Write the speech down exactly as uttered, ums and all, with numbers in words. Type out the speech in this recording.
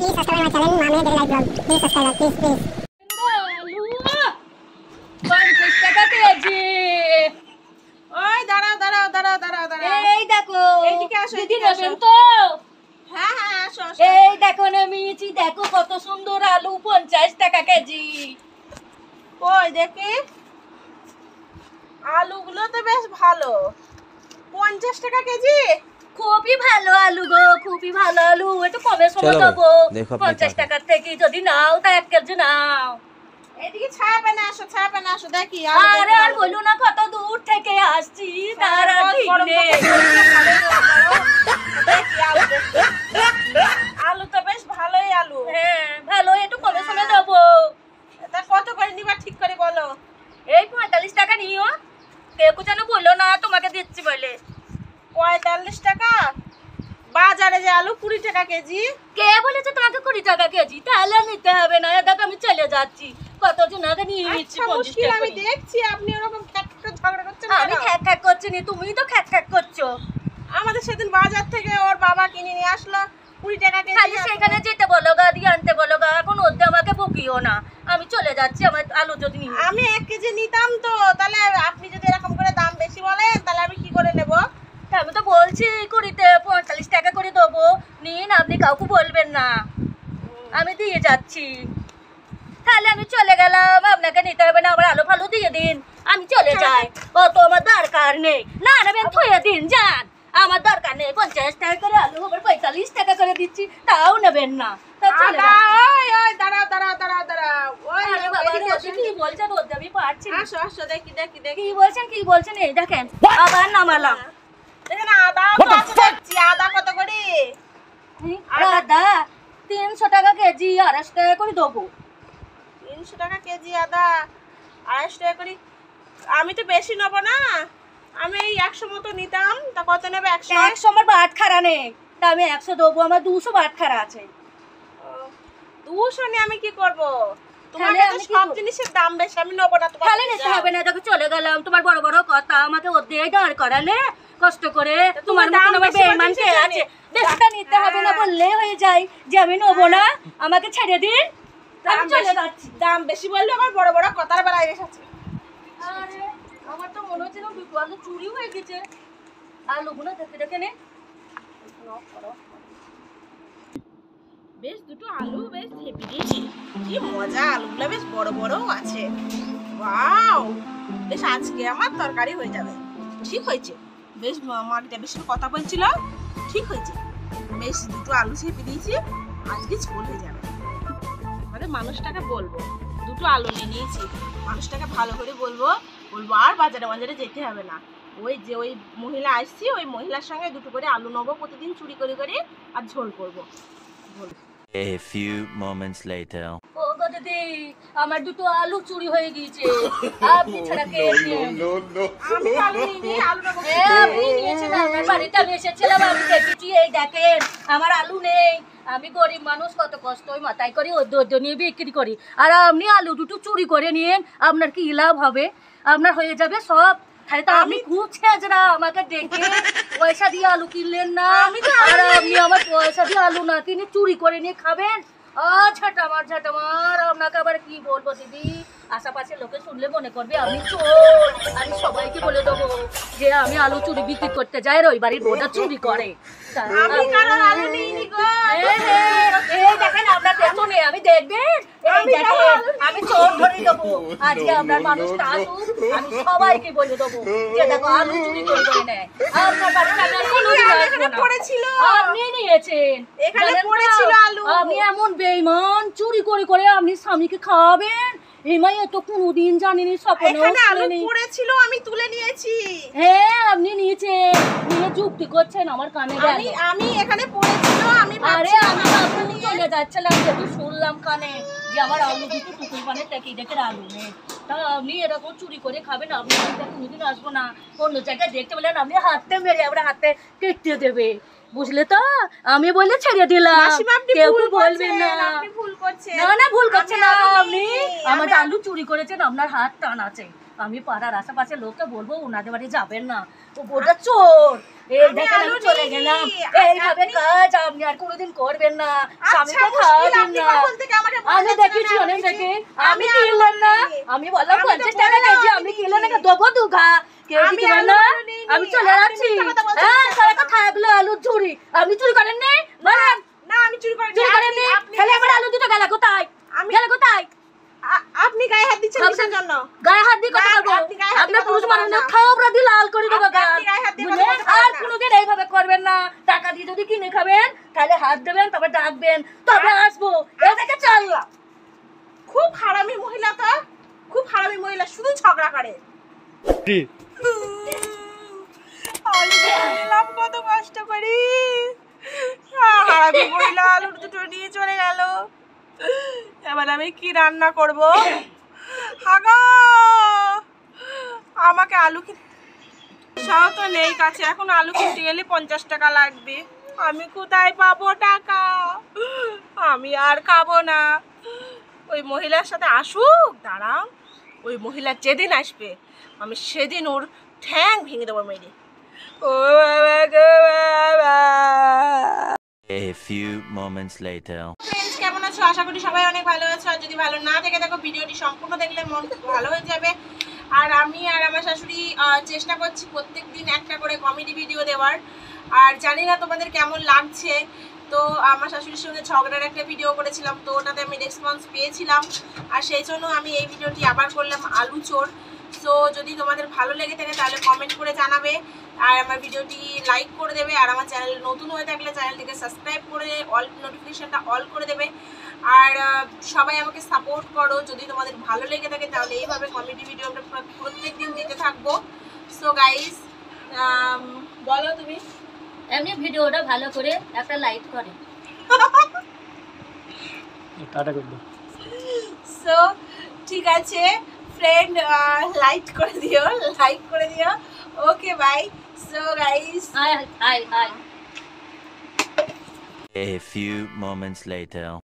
Please subscribe my channel, Mame Daily Life Vlog. Please subscribe, please, please. পঞ্চাশ টাকা KG. ওই দাঁড়াও দাঁড়াও দাঁড়াও দাঁড়াও দাঁড়াও। এই দেখো এইদিকে আসো, এদিকে আসো তো। হ্যাঁ হ্যাঁ আসো আসো। এই দেখো না মিচি, দেখো কত সুন্দর আলু, পঞ্চাশ টাকা কেজি। কই দেখি, আলুগুলো তো বেশ ভালো। পঞ্চাশ টাকা কেজি, খুবই ভালো আলু গো, খুবই ভালো আলু। একটু কমে সময় দেবো, পঞ্চাশ টাকার থেকে যদি নাও তা এক কেজি নাও। এদিকে ছায়া পেনে আসো, ছায়া পেনে আসো দেখি। আরে আর বলো না, কত দূর থেকে আসছি তার আর ঠিক নেই। আলু তো বেশ ভালোই আলু। হ্যাঁ ভালো, একটু কমে সময় দেবো। তা কত করে নিবা ঠিক করে বলো। এই পঁয়তাল্লিশ টাকা নিও। কেউ যেন বললো না তোমাকে দিচ্ছি বলে। পঁয়তাল্লিশ টাকা? বাজারে যে আলু কুড়ি টাকা কেজি। কে বলেছে তোমাকে কুড়ি টাকা কেজি? তাহলে নিতে হবে না, দেখো আমি চলে যাচ্ছি। কতজন আগে নিয়ে নিচ্ছি পঞ্চাশ টাকা। আমি দেখছি আপনি ওরকম খ্যাক খ্যাক ঝগড়া করছেন। আমি খ্যাক খ্যাক করছি না, তুমিই তো খ্যাক খ্যাক করছো। আমাদের সেদিন বাজার থেকে ওর বাবা কিনে নিয়ে আসলো কুড়ি টাকা কেজি। খালি সেখানে যেতে বলো গা, দিয়ে আনতে বলো গা। এখন ওদের আমাকে বকিও না, আমি চলে যাচ্ছি। আমার আলু যদি নিই, আমি এক কেজি নিতাম তো। তাহলে আপনি যদি এরকম করে দাম বেশি বলেন তাহলে আমি কি করে নেবো? আমি তো বলছি কুড়িতে পঁয়তাল্লিশ টাকা করে দেবো, নিন। আপনি কাউকে বলবেন না, আমি দিয়ে যাচ্ছি। তাহলে আমি চলে গেলাম, আপনাকে নিতে হবে না। আমার আলু ফালু দিয়ে দিন, আমি চলে যাই। অত আমার দরকার নেই। না নেবেন থয়ে দিন, যান। আমার দরকার নেই। পঞ্চাশ টাকা করে আলু আবার পঁয়তাল্লিশ টাকা করে দিচ্ছি, তাও নেবেন না। কি বলছেন কি বলছেন? এই দেখেন আবার নামালাম। আদা কত করে? আদা তিনশো টাকা কেজি, আড়াইশো টাকা করে দেবো। তিনশো টাকা কেজি আদা, আড়াইশো টাকা করে। আমি তো বেশি নেবো না, আমি এই একশো মতো নিতাম। তা কত নেবে? একশো? একশো আমার বাট খারা নেই, তা আমি একশো দেবো। আমার দুশো বাট খারা আছে। দুশো নিয়ে আমি কি করবো? সব জিনিসের দাম বেশি, আমি নেবো না। তাহলে নিতে হবে না, দেখো চলে গেলাম। তোমার বড় বড় কথা, আমাকে ওর দিয়ে দাঁড় করালে কষ্ট করে। তোমার মতন আমার বেঈমান কে আছে? বেশিটা নিতে হবে না বললে হয়ে যায় যে আমি নেবো না, আমাকে ছেড়ে দিন। আমি চলে যাচ্ছি। দাম বেশি বললে আমার বড় বড় কথার বেলায় এসেছে। আরে আমার তো মনে হচ্ছে না দুটো আলু চুরি হয়ে গেছে। আলুগুলো দেখে দেখে নে। বেশ দুটো আলু বেশ হেপি দিয়েছি, কি মজা। আলুগুলো বেশ বড় বড় আছে। ওয়াও, বেশ আজকে আমার তরকারি হয়ে যাবে। ঠিক হয়েছে, বেশ মাটিটা বেশি কথা বলছিল, ঠিক হয়েছে। বেশ দুটো আলু হেপি দিয়েছি, আজকে ঝোল হয়ে যাবে। মানে মানুষটাকে বলবো দুটো আলু নিয়ে নিয়েছি, মানুষটাকে ভালো করে বলবো বলবো আর বাজারে বাজারে যেতে হবে না। ওই যে ওই মহিলা আসছি, ওই মহিলার সঙ্গে দুটো করে আলু নেবো প্রতিদিন, চুরি করে করে আর ঝোল করবো। A few moments later. ও গো দিদি, আমার দুটো আলু চুরি হয়ে গিয়েছে। আপনি ছাড়া কে? আমি আলু নিয়ে আলু নেবো। আপনি নিয়েছেন? আপনার বাড়িতে আমি এসেছিলাম, আমি দেখেছি। এই দেখেন আমার আলু নেই। আমি গরিব মানুষ, কত কষ্ট ওই মাথায় করে ওদের নিয়ে বিক্রি করি। আর আপনি আলু দুটো চুরি করে নিয়েন, আপনার কি লাভ হবে? আপনার হয়ে যাবে সব। তাহলে তো আমি খুব ছেঁচড়া, আমাকে দেখে পয়সা দিয়ে আলু কিনলেন না। আর আপনি আমার পয়সা দিয়ে আলু না কিনে চুরি করে নিয়ে খাবেন। ঝাঁটামার ঝাঁটামার, আপনাকে আবার কি বলবো দিদি, আশেপাশে লোকে শুনলে মনে করবে আমি চোর। আমি সবাইকে বলে দেবো যে আমি আলু চুরি বিক্রি করতে যাই, আর ওই বাড়ির বোধা চুরি করে। দেখেন আপনার পেছনে, আমি দেখবেন আমি চোর ধরে দেবো। আজকে আপনার মানুষটা আসুক, আমি সবাইকে বলে দেবো যে দেখো আলু চুরি করে করে নেয়। আপনার বাড়িতে আপনি নিয়েছেন, আপনি এমন বেঈমান, চুরি করে করে আপনি স্বামীকে খাওয়াবেন। হেমাই তো কোনোদিন জানিনি, স্বপ্নেও পড়েছিল, আমি তুলে নিয়েছি। হ্যাঁ আপনি নিয়েছেন, নিয়ে যুক্তি করছেন আমার কানে। আমি আমি এখানে পড়েছিল, আমি আরে আমি আপনি চলে যাচ্ছিলাম, যেহেতু শুনলাম কানে যে আমার আলু দুটো টুকুর পানে থেকে দেখে আলু নেই। তা আপনি এরকম চুরি করে খাবেন? আপনি কোনোদিন আসবো না। অন্য জায়গায় দেখতে বললেন, আপনি হাতে মেরে আমরা হাতে কেটে দেবে, বুঝলে তো? আমি বলে ছেড়ে দিলাম, কেউ বলবেন না। না না ভুল করছে না, আপনি আমার আলু চুরি করেছেন, আপনার হাত টান আছে। আমি পাড়ার আশেপাশে লোককে বলবো ওনাদের বাড়ি যাবেন না, ও ওটা চোর। এই দেখেন আমি চলে গেলাম এইভাবে কাজ আপনি আর কোনোদিন করবেন না স্বামীকে খাওয়াবেন না আমি দেখেছি অনেক দেখে আমি কিনলাম না আমি বললাম পঞ্চাশ টাকা কেজি আমি কিনলাম না দেবো দুঘা কেউ দিতে না আমি চলে যাচ্ছি হ্যাঁ সারা কথা এগুলো আলুর ঝুড়ি আপনি চুরি করেন নি বলেন না আমি চুরি করিনি চুরি করেন নি তাহলে আমার আলু দুটো গেল কোথায় গেল কোথায় আপনি গায়ে হাত দিচ্ছেন কিসের জন্য গায়ে হাত দিয়ে কথা বলবো আপনি পুরুষ মানুষ না খাওয়া দিয়ে লাল করে দেবো বুঝলেন আর কোনোদিন এইভাবে করবেন না টাকা দিয়ে যদি কিনে খাবেন তাহলে হাত দেবেন তবে ডাকবেন তবে আসবো এদিকে চললাম খুব হারামি মহিলা তো খুব হারামি মহিলা শুধু ঝগড়া করে আলু নিলাম কত কষ্ট করি হারামি মহিলা আলু দুটো নিয়ে চলে গেল এবার আমি কি রান্না করব হাগা আমাকে আলু সব তো নেই কাছে এখন আলু কিনতে গেলে পঞ্চাশ টাকা লাগবে আমি কোথায় পাবো টাকা আমি আর খাবো না ওই মহিলার সাথে আসুক দাঁড়াও ওই মহিলা যেদিন আসবে আমি সেদিন ওর ঠ্যাং ভেঙে দেবো মেরে ও বাবা গো বাবা A few moments later. Friends কেমন আছো আশা করি সবাই অনেক ভালো আছো আর যদি ভালো না থেকে দেখো ভিডিওটি সম্পূর্ণ দেখলে মন ভালো হয়ে যাবে আর আমি আর আমার শাশুড়ি চেষ্টা করছি প্রত্যেকদিন একটা করে কমেডি ভিডিও দেওয়ার আর জানি না তোমাদের কেমন লাগছে তো আমার শাশুড়ির সঙ্গে ঝগড়ার একটা ভিডিও করেছিলাম তো ওটাতে আমি রেসপন্স পেয়েছিলাম আর সেই জন্য আমি এই ভিডিওটি আবার করলাম আলু চোর সো যদি তোমাদের ভালো লেগে থাকে তাহলে কমেন্ট করে জানাবে আর আমার ভিডিওটি লাইক করে দেবে আর আমার চ্যানেল নতুন হয়ে থাকলে চ্যানেলটিকে সাবস্ক্রাইব করে অল নোটিফিকেশনটা অল করে দেবে আর সবাই আমাকে সাপোর্ট করো যদি তোমাদের ভালো লেগে থাকে তাহলে এইভাবে কমেডি ভিডিও আমরা প্রত্যেক দিন দিতে থাকবো সো গাইস বলো তুমি এমনি ভিডিওটা ভালো করে একটা লাইক করে টাটা করে দাও সো ঠিক আছে ফ্রেন্ড লাইক করে দিও লাইক করে দিও okay bye so guys hi hi hi A few moments later.